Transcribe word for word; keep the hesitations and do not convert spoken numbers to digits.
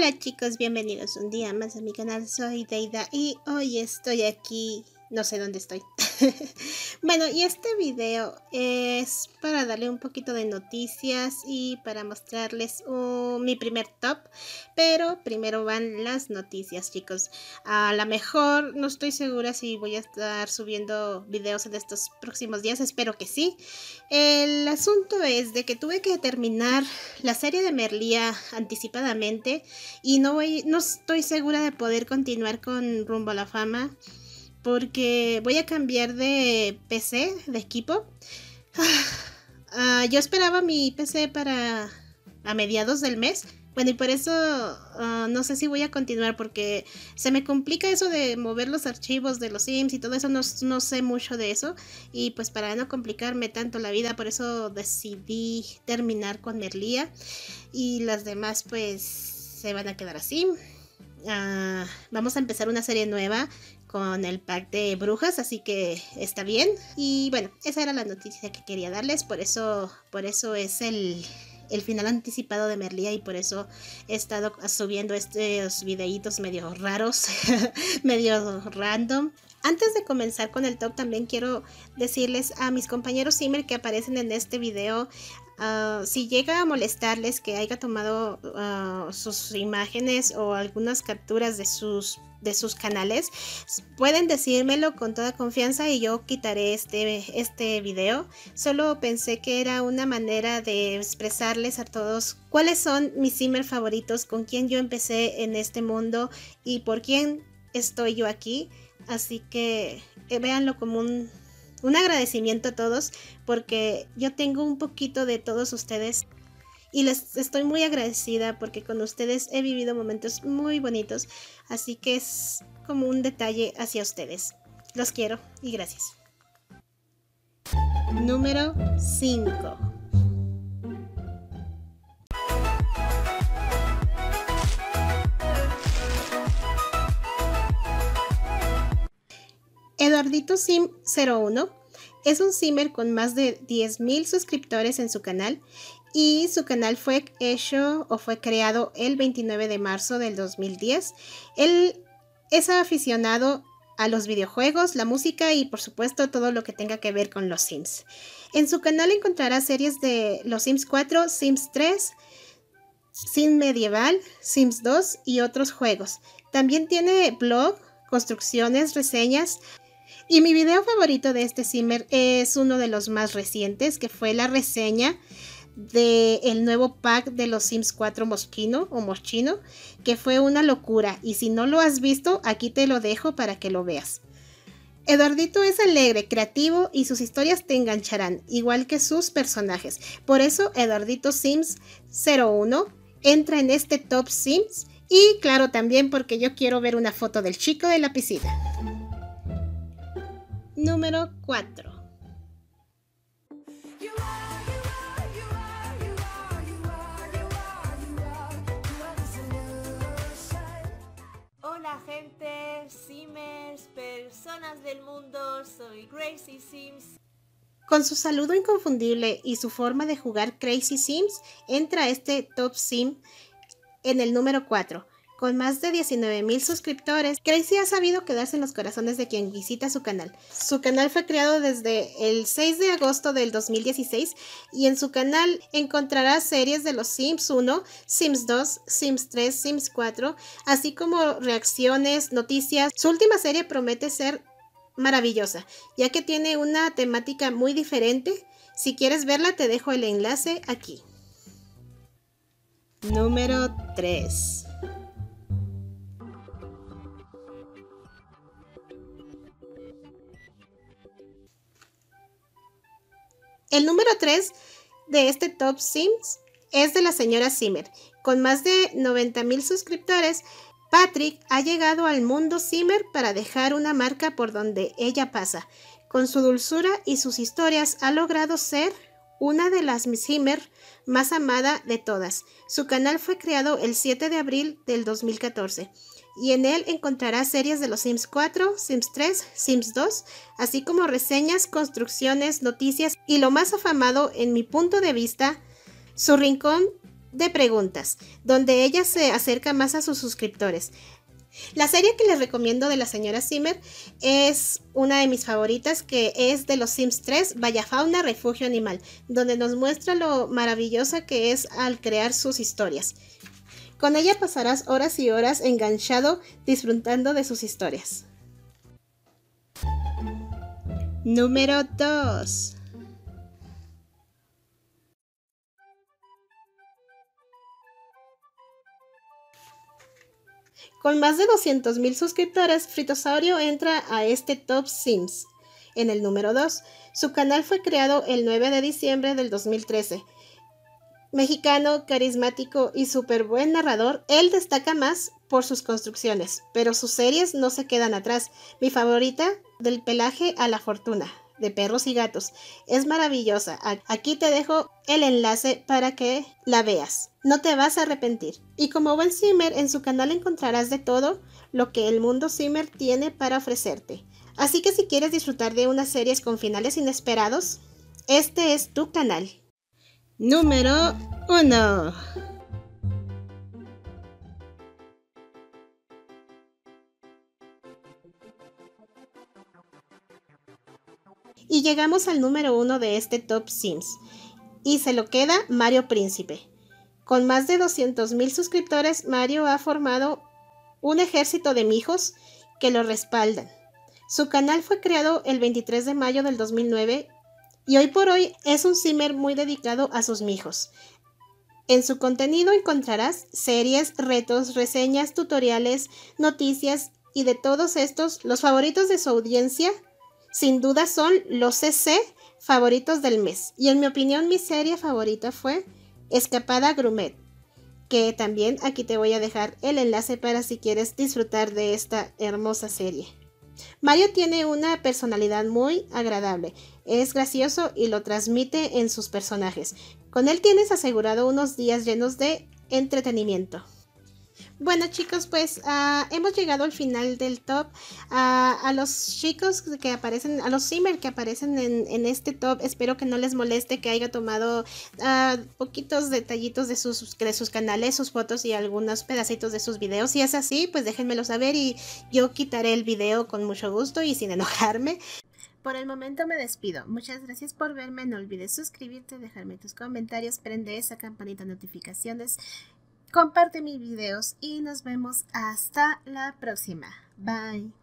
Hola chicos, bienvenidos un día más a mi canal, soy Deida y hoy estoy aquí, no sé dónde estoy. Bueno, y este video es para darle un poquito de noticias y para mostrarles uh, mi primer top, pero primero van las noticias, chicos. A lo mejor no estoy segura si voy a estar subiendo videos en estos próximos días, espero que sí. El asunto es de que tuve que terminar la serie de Merlía anticipadamente y no voy, no estoy segura de poder continuar con Rumbo a la Fama, porque voy a cambiar de P C, de equipo. Uh, yo esperaba mi P C para a mediados del mes. Bueno, y por eso uh, no sé si voy a continuar, porque se me complica eso de mover los archivos de los Sims y todo eso, no, no sé mucho de eso. Y pues para no complicarme tanto la vida, por eso decidí terminar con Merlía. Y las demás pues se van a quedar así. Uh, vamos a empezar una serie nueva con el pack de brujas, así que está bien. Y bueno, esa era la noticia que quería darles, por eso, por eso es el, el final anticipado de Merlía y por eso he estado subiendo estos videitos medio raros, medio random. Antes de comenzar con el top, también quiero decirles a mis compañeros Simmer que aparecen en este video, uh, si llega a molestarles que haya tomado uh, sus imágenes o algunas capturas de sus de sus canales, pueden decírmelo con toda confianza y yo quitaré este, este video. Solo pensé que era una manera de expresarles a todos cuáles son mis Simmer favoritos, con quién yo empecé en este mundo y por quién estoy yo aquí. Así que eh, véanlo como un, un agradecimiento a todos, porque yo tengo un poquito de todos ustedes y les estoy muy agradecida porque con ustedes he vivido momentos muy bonitos, así que es como un detalle hacia ustedes. Los quiero y gracias. Número cinco. Eduardito Sim cero uno es un Simmer con más de diez mil suscriptores en su canal y su canal fue hecho o fue creado el veintinueve de marzo del dos mil diez. Él es aficionado a los videojuegos, la música y por supuesto todo lo que tenga que ver con los Sims. En su canal encontrará series de los Sims cuatro, Sims tres, Sim Medieval, Sims dos y otros juegos. También tiene blog, construcciones, reseñas. Y mi video favorito de este Simmer es uno de los más recientes, que fue la reseña del nuevo pack de los Sims cuatro Moschino o Moschino, que fue una locura. Y si no lo has visto, aquí te lo dejo para que lo veas. Eduardito es alegre, creativo y sus historias te engancharán, igual que sus personajes. Por eso Eduardito Sims cero uno entra en este Top Sims. Y claro, también porque yo quiero ver una foto del chico de la piscina. Número cuatro. Hola gente, Simmers, personas del mundo, soy Crazy Sims. Con su saludo inconfundible y su forma de jugar Crazy Sims, entra este Top Sim en el número cuatro. Con más de diecinueve mil suscriptores, Crazy ha sabido quedarse en los corazones de quien visita su canal. Su canal fue creado desde el seis de agosto del dos mil dieciséis y en su canal encontrarás series de los Sims uno, Sims dos, Sims tres, Sims cuatro, así como reacciones, noticias. Su última serie promete ser maravillosa, ya que tiene una temática muy diferente. Si quieres verla, te dejo el enlace aquí. Número tres. El número tres de este Top Sims es de la señora Simmer. Con más de noventa mil suscriptores, Patrick ha llegado al mundo Simmer para dejar una marca por donde ella pasa. Con su dulzura y sus historias ha logrado ser una de las Simmer más amada de todas. Su canal fue creado el siete de abril del dos mil catorce. Y en él encontrarás series de los Sims cuatro, Sims tres, Sims dos, así como reseñas, construcciones, noticias y lo más afamado en mi punto de vista, su rincón de preguntas, donde ella se acerca más a sus suscriptores. La serie que les recomiendo de la señora Zimmer es una de mis favoritas, que es de los Sims tres, Vaya Fauna, Refugio Animal, donde nos muestra lo maravillosa que es al crear sus historias. Con ella pasarás horas y horas enganchado disfrutando de sus historias. Número dos. Con más de doscientos mil suscriptores, Fritosaurio entra a este Top Sims. En el número dos, su canal fue creado el nueve de diciembre del dos mil trece. Mexicano, carismático y súper buen narrador, él destaca más por sus construcciones, pero sus series no se quedan atrás. Mi favorita, Del pelaje a la fortuna, de perros y gatos, es maravillosa. Aquí te dejo el enlace para que la veas. No te vas a arrepentir. Y como buen Simmer, en su canal encontrarás de todo lo que el mundo Simmer tiene para ofrecerte. Así que si quieres disfrutar de unas series con finales inesperados, este es tu canal. Número uno. Y llegamos al número uno de este Top Sims. Y se lo queda Mario Príncipe. Con más de doscientos mil suscriptores, Mario ha formado un ejército de mijos que lo respaldan. Su canal fue creado el veintitrés de mayo del dos mil nueve y hoy por hoy es un Simmer muy dedicado a sus mijos. En su contenido encontrarás series, retos, reseñas, tutoriales, noticias y de todos estos, los favoritos de su audiencia sin duda son los C C favoritos del mes. Y en mi opinión mi serie favorita fue Escapada Grumet, que también aquí te voy a dejar el enlace para si quieres disfrutar de esta hermosa serie. Mario tiene una personalidad muy agradable, es gracioso y lo transmite en sus personajes. Con él tienes asegurado unos días llenos de entretenimiento. Bueno chicos, pues uh, hemos llegado al final del top. Uh, a los chicos que aparecen, a los Simmer que aparecen en, en este top, espero que no les moleste que haya tomado uh, poquitos detallitos de sus, de sus canales, sus fotos y algunos pedacitos de sus videos. Si es así, pues déjenmelo saber y yo quitaré el video con mucho gusto y sin enojarme. Por el momento me despido. Muchas gracias por verme. No olvides suscribirte, dejarme tus comentarios, prende esa campanita de notificaciones. Comparte mis videos y nos vemos hasta la próxima. Bye.